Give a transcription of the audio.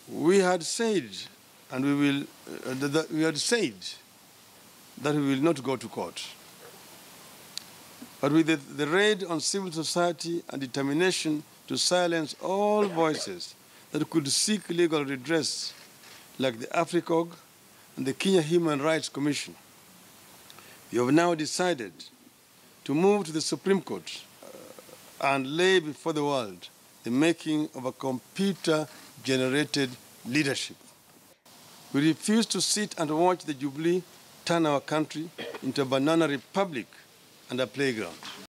We had said, and we had said that we will not go to court. But with the raid on civil society and determination to silence all voices that could seek legal redress, like the AFRICOG and the Kenya Human Rights Commission, we have now decided to move to the Supreme Court and lay before the world the making of a computer-generated leadership. We refuse to sit and watch the Jubilee turn our country into a banana republic and a playground.